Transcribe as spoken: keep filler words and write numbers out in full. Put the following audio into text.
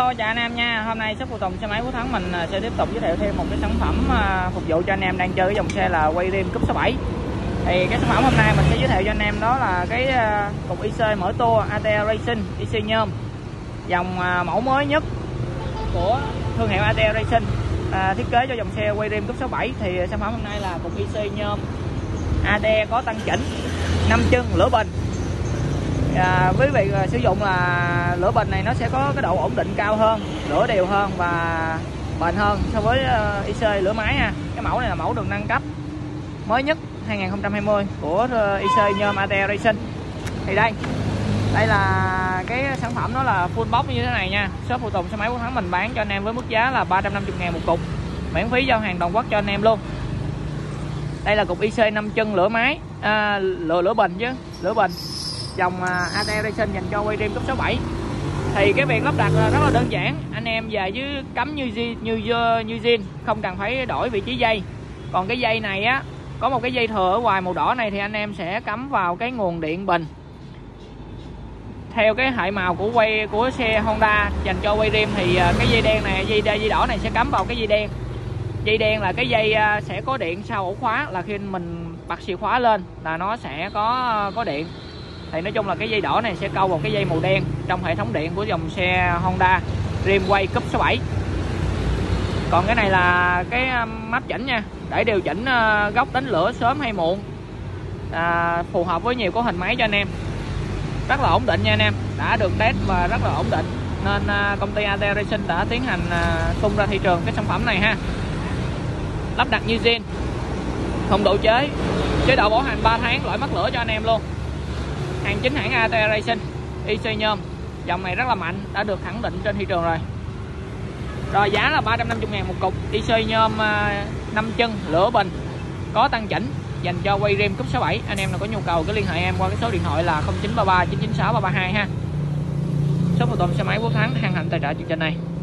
Hello, chào anh em nha. Hôm nay shop phụ tùng xe máy Phú Thắng mình sẽ tiếp tục giới thiệu thêm một cái sản phẩm phục vụ cho anh em đang chơi cái dòng xe là quay rim cúp sáu bảy. Thì cái sản phẩm hôm nay mình sẽ giới thiệu cho anh em đó là cái cục i xê mở tua a tê Racing i xê nhôm, dòng mẫu mới nhất của thương hiệu a tê Racing, à, thiết kế cho dòng xe quay rim cúp sáu bảy. Thì sản phẩm hôm nay là cục i xê nhôm a tê có tăng chỉnh, năm chân, lửa bình. À, với việc sử dụng là lửa bình này nó sẽ có cái độ ổn định cao hơn, lửa đều hơn và bền hơn so với uh, i xê lửa máy ha. Cái mẫu này là mẫu được nâng cấp mới nhất hai nghìn không trăm hai mươi của uh, i xê nhôm a tê Racing. Thì đây đây là cái sản phẩm, nó là full box như thế này nha. Shop phụ tùng xe máy Phú Thắng mình bán cho anh em với mức giá là ba trăm năm mươi ngàn một cục, miễn phí giao hàng toàn quốc cho anh em luôn. Đây là cục i xê năm chân lửa máy, à, lửa lửa bình chứ lửa bình, dòng a tê Racing dành cho quay rim cúp sáu bảy. Thì cái việc lắp đặt rất là đơn giản, anh em về với cắm như như như zin, không cần phải đổi vị trí dây. Còn cái dây này á, có một cái dây thừa ở ngoài màu đỏ này thì anh em sẽ cắm vào cái nguồn điện bình theo cái hệ màu của quay của xe Honda dành cho quay rim. Thì cái dây đen này, dây dây đỏ này sẽ cắm vào cái dây đen. Dây đen là cái dây sẽ có điện sau ổ khóa, là khi mình bật chìa khóa lên là nó sẽ có có điện. Thì nói chung là cái dây đỏ này sẽ câu vào cái dây màu đen trong hệ thống điện của dòng xe Honda rim quay cúp sáu bảy. Còn cái này là cái map chỉnh nha, để điều chỉnh góc đánh lửa sớm hay muộn, à, phù hợp với nhiều cấu hình máy cho anh em. Rất là ổn định nha anh em, đã được test và rất là ổn định, nên công ty a tê Racing đã tiến hành tung ra thị trường cái sản phẩm này ha. Lắp đặt như zin, không độ chế, chế độ bảo hành ba tháng, lỗi mất lửa cho anh em luôn. Hàng chính hãng a tê Racing, i xê nhôm, dòng này rất là mạnh, đã được khẳng định trên thị trường rồi. Rồi giá là ba trăm năm mươi ngàn một cục, i xê nhôm năm chân lửa bình có tăng chỉnh dành cho quay rim cúp sáu bảy. Anh em nào có nhu cầu cứ liên hệ em qua cái số điện thoại là không chín ba ba chín chín sáu ba ba hai ha. Shop phụ tùng xe máy Phú Thắng hân hạnh tài trợ chương trình này.